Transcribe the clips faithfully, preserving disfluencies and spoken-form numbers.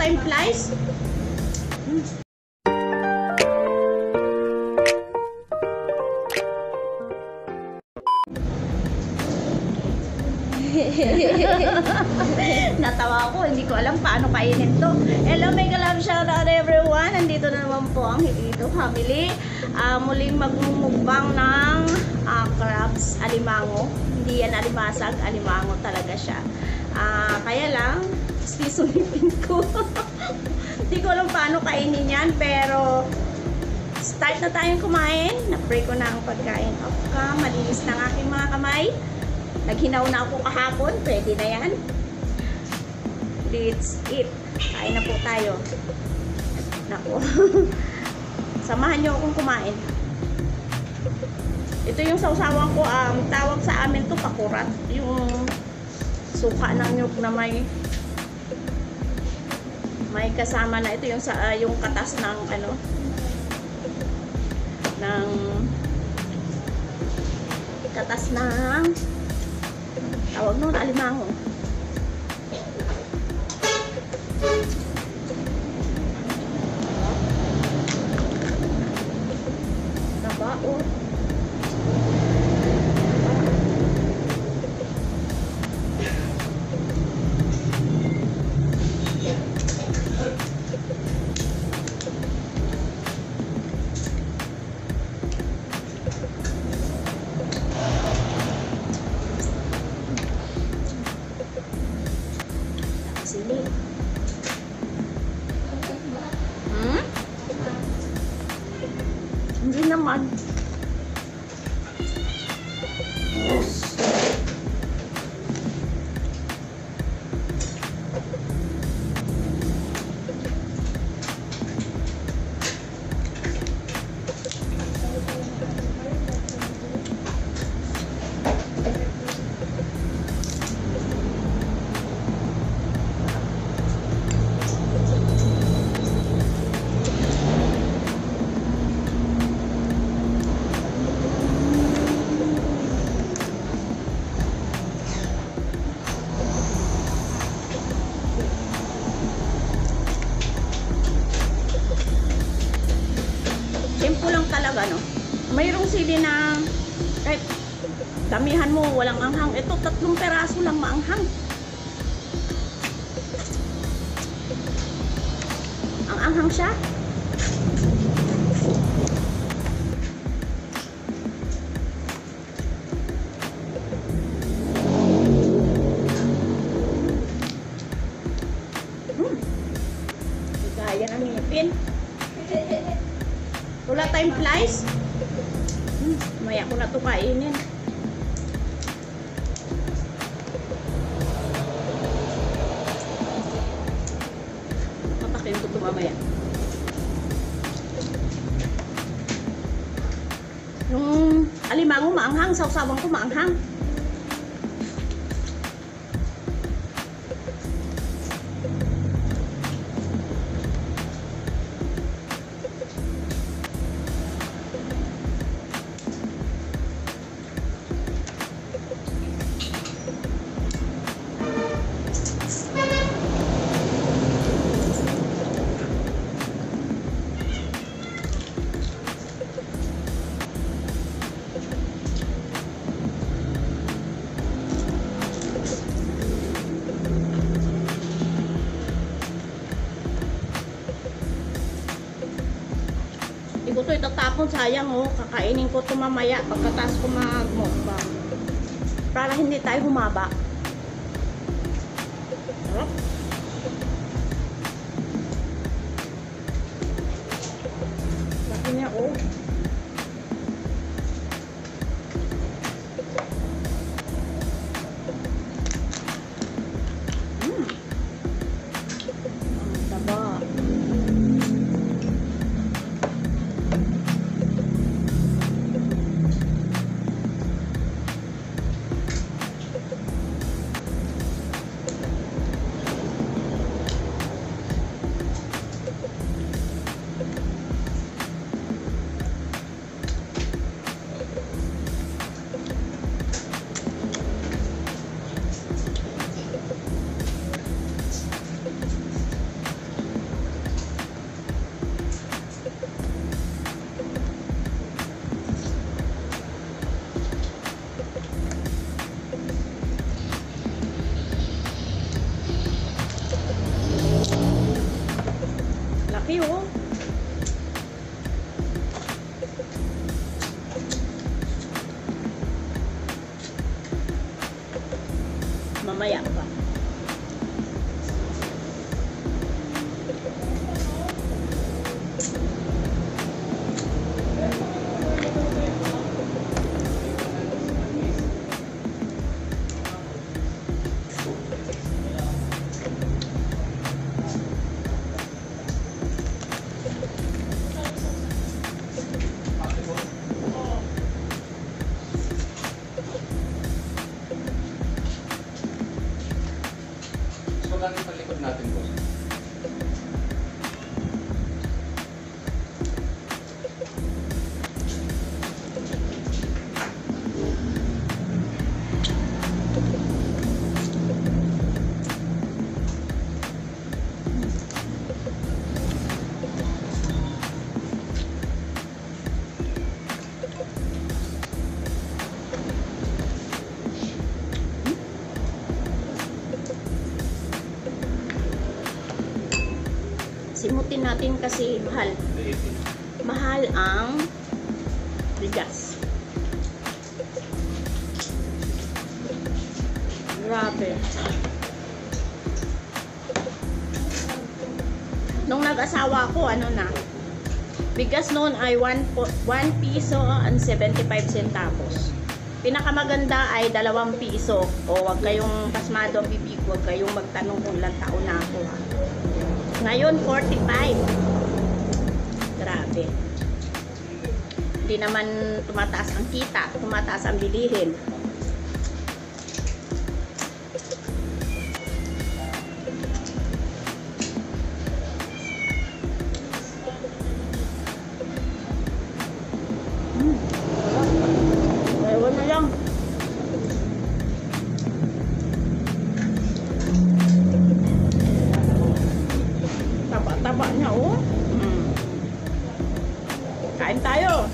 time flies. Hmm. Natawa ako, hindi ko alam paano kainin to. Hello, mega love shout out everyone. Nandito na naman po ang Hilito family. Uh, muling magmumukbang ng uh, crabs alimango. Hindi yan alimasag, alimango talaga siya. Uh, kaya lang, sisunipin ko. Hindi ko alam paano kainin yan, pero start na tayong kumain. Na-pray ko na ang pagkain. Okay, malinis na ang aking mga kamay. Naghinaw na ako kahapon. Pwede na yan. Let's eat. Kain na po tayo. Naku. Samahan nyo akong kumain. Ito yung sausawan ko. Um, tawag sa amin to pakurat. Yung suka ng nyug na may may kasama na. Ito yung, sa, uh, yung katas ng ano ng katas ng tawag nun, alimango. Nabao. Sini. Hmm? Hindi naman. Simple lang talaga, no? Mayroong sili na kahit damihan mo, walang anghang. Ito, tatlong peraso lang maanghang. Ang anghang siya. Hmm. Kaya na ngipin. Wala time flies. Hmm, maya ko na ito kainin. Patakin ko ito mamaya. Yung alimango maanghang, sausawan ko maanghang. Hindi ko ito itatapon, sayang oh. Kakainin ko ito mamaya pagkatapos ko mag-mukbang. Para hindi tayo humaba. Sarap. Laki niya oh. Hmm. Ang taba. mamaya pa. Magkano yung palikod natin, boss? Simutin natin kasi mahal. Mahal ang bigas. Grabe. Nung nag-asawa ko, ano na, bigas noon ay one piso and seventy-five centavos. Pinakamaganda ay dalawang piso. O wag kayong pasmado ang bibig, wag kayong magtanong kung ilang taon na ako. Ha? Ngayon, forty-five. Grabe. Hindi naman tumataas ang kita, tumataas ang bilihin. Hmm. Ewan na lang. Taba niya, oh. Hmm. Kain tayo.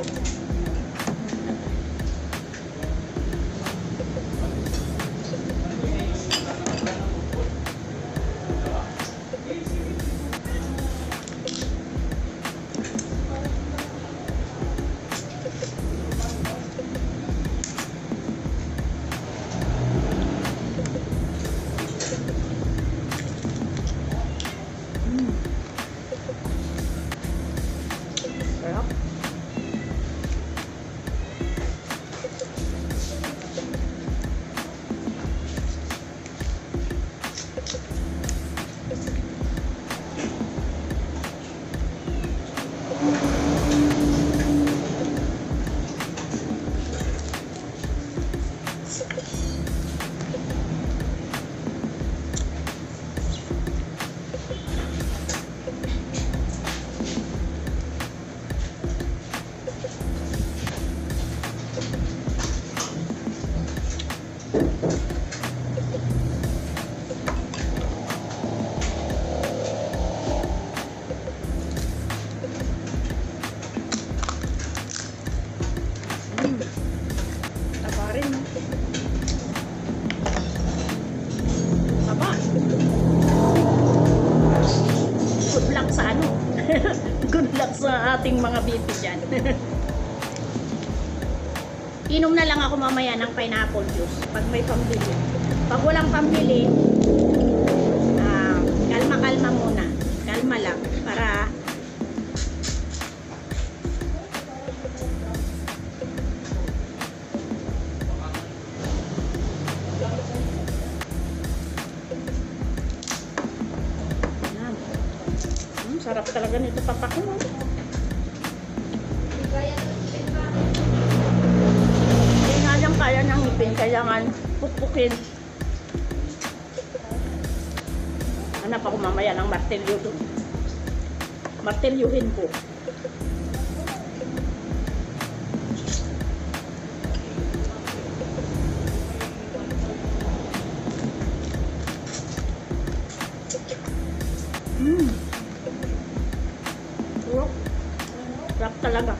Sarap. Taba. Good luck sa ano. Good luck sa ating mga beauty dyan. Inom na lang ako mamaya ng pineapple juice pag may pambili. Pag walang pambili, uh, kalma-kalma muna. Kalma lang para sarap talaga nito papak mo. Hindi nga lang kaya ng ngipin, kailangan pukpukin. Hanap ako mamaya ng martilyo doon. Martilyuhin ko. Hmm. Sarap talaga.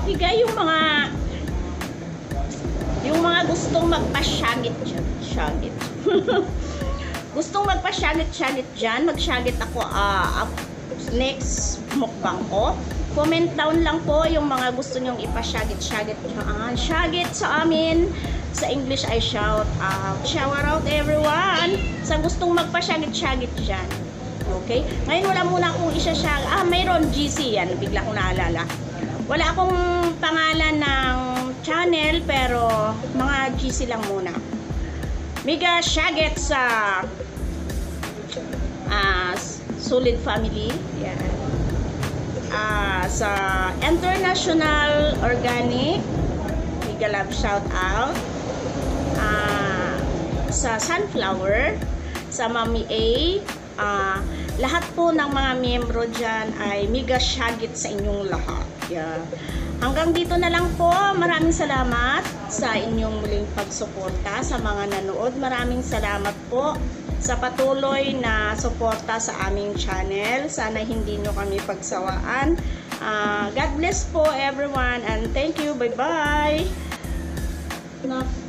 Okay guys, yung mga yung mga gustong magpa-shagit dyan. Shagit. Gustong magpa-shagit-shagit dyan. Mag-shagit ako uh, next mukbang ko. Comment down lang po yung mga gusto nyong ipa-shagit-shagit dyan. Shagit sa amin. Sa English ay shout out. Shout out everyone. Sa gustong magpa-shagit-shagit dyan. Okay? Ngayon wala muna akong isa-shag. Ah, mayroon G C yan. Bigla kong naalala. Wala akong pangalan ng channel pero mga G C lang muna. Mega shagit sa uh, Solid Family. Yan. Uh, sa International Organic. Mega love shout out. Uh, sa Sunflower. Sa Mami A. Uh, lahat po ng mga miyembro dyan ay mega shagit sa inyong lahat. Yeah. Hanggang dito na lang po. Maraming salamat sa inyong muling pagsuporta sa mga nanood. Maraming salamat po sa patuloy na suporta sa aming channel. Sana hindi nyo kami pagsawaan. Uh, God bless po everyone and thank you. Bye bye.